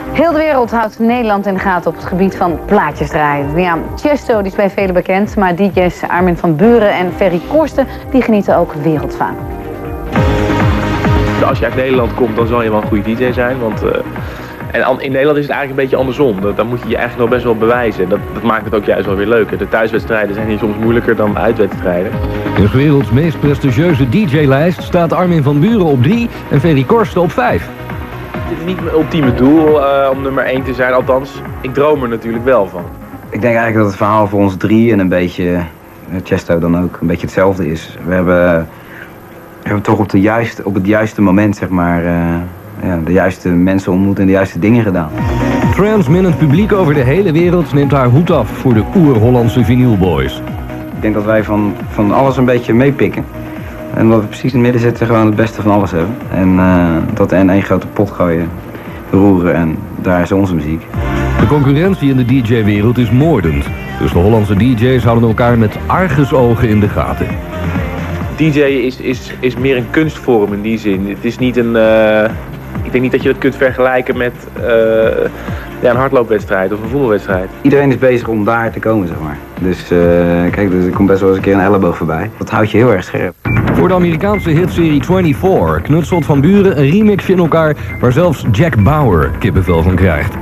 Heel de wereld houdt Nederland in de gaten op het gebied van plaatjes draaien. Ja, Tiesto die is bij velen bekend, maar DJ's Armin van Buuren en Ferry Corsten die genieten ook wereldfaam. Als je uit Nederland komt, dan zal je wel een goede DJ zijn, want en in Nederland is het eigenlijk een beetje andersom. Dan moet je je eigenlijk nog best wel bewijzen. Dat maakt het ook juist wel weer leuker. De thuiswedstrijden zijn hier soms moeilijker dan uitwedstrijden. In de werelds meest prestigieuze DJ-lijst staat Armin van Buuren op 3 en Ferry Corsten op 5. Het is niet mijn ultieme doel om nummer 1 te zijn, althans, ik droom er natuurlijk wel van. Ik denk eigenlijk dat het verhaal voor ons 3 en een beetje Tiesto dan ook een beetje hetzelfde is. We hebben toch op het juiste moment, zeg maar, de juiste mensen ontmoet en de juiste dingen gedaan. Transminnend publiek over de hele wereld neemt haar hoed af voor de oer-Hollandse vinylboys. Ik denk dat wij van alles een beetje meepikken. En dat we precies in het midden zitten gewoon het beste van alles hebben. En dat in één grote pot gooien, roeren en daar is onze muziek. De concurrentie in de DJ-wereld is moordend. Dus de Hollandse DJ's houden elkaar met argusogen in de gaten. DJ is meer een kunstvorm in die zin. Het is niet een... ik denk niet dat je dat kunt vergelijken met een hardloopwedstrijd of een voetbalwedstrijd. Iedereen is bezig om daar te komen, zeg maar. Dus kijk, er komt best wel eens een keer een elleboog voorbij. Dat houdt je heel erg scherp. Voor de Amerikaanse hitserie 24 knutselt Van Buuren een remixje in elkaar waar zelfs Jack Bauer kippenvel van krijgt.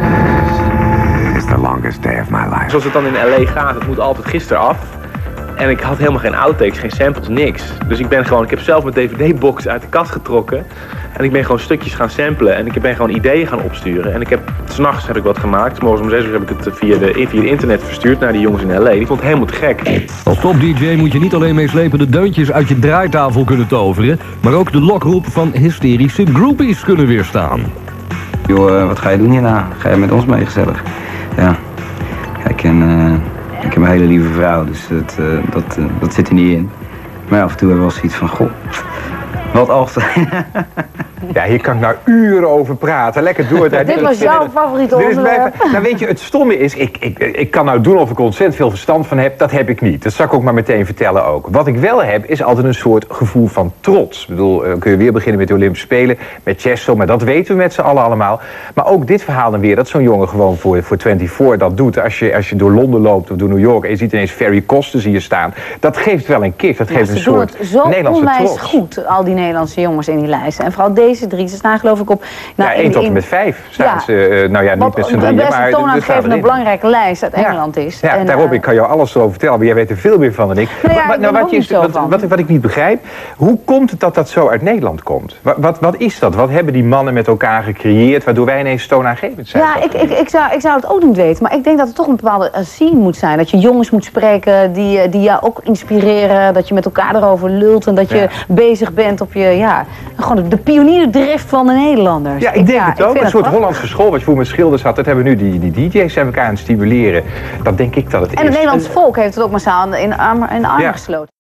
It's the longest day of my life. Zoals het dan in LA gaat, het moet altijd gisteren af. En ik had helemaal geen outtakes, geen samples, niks. Dus ik heb zelf mijn dvd-box uit de kast getrokken. En ik ben gewoon stukjes gaan samplen. En ik ben gewoon ideeën gaan opsturen. En 's nachts heb ik wat gemaakt. 's morgens om 6 uur heb ik het via de internet verstuurd naar die jongens in LA. Die vond het helemaal te gek. Als top-dj moet je niet alleen meeslepende deuntjes uit je draaitafel kunnen toveren, maar ook de lokroep van hysterische groupies kunnen weerstaan. Joh, wat ga je doen hierna? Ga je met ons mee gezellig? Ja, kijk, ik heb een hele lieve vrouw, dus dat zit er niet in. Maar ja, af en toe hebben we wel zoiets van, goh, wat als... Ja, hier kan ik nou uren over praten. Lekker door. Dit was jouw favoriete onderwerp. Nou weet je, het stomme is, ik kan nou doen of ik er ontzettend veel verstand van heb. Dat heb ik niet. Dat zal ik ook maar meteen vertellen ook. Wat ik wel heb, is altijd een soort gevoel van trots. Ik bedoel, kun je weer beginnen met de Olympische Spelen, met Tiesto, maar dat weten we met z'n allen allemaal. Maar ook dit verhaal dan weer, dat zo'n jongen gewoon voor 24 dat doet. Als je door Londen loopt of door New York en je ziet ineens Ferry Corsten zie je staan. Dat geeft wel een kick. Dat geeft een soort Nederlandse trots. Zo onwijs goed, al die Nederlandse jongens in die lijst. En vooral deze 3, ze staan geloof ik op... Nou, 1 tot en met 5 staan ze, nou ja, niet met z'n drieën, maar... Wat een toonaangevende belangrijke lijst uit Engeland is. Ja, en, daarop, ik kan jou alles erover vertellen, maar jij weet er veel meer van dan ik. Wat ik niet begrijp, hoe komt het dat dat zo uit Nederland komt? Wat is dat? Wat hebben die mannen met elkaar gecreëerd, waardoor wij ineens toonaangevend zijn? Ja, ik zou het ook niet weten, maar ik denk dat er toch een bepaalde scene moet zijn. Dat je jongens moet spreken die jou ook inspireren, dat je met elkaar erover lult en dat je bezig bent op je, gewoon de pionierdrift van de Nederlanders. Ja, ik denk het ook. Een soort Hollandse school, wat je voor met schilders had, dat hebben nu die DJ's zijn elkaar aan het stimuleren. Dat denk ik dat het is. En het Nederlandse volk heeft het ook massaal in armen gesloten.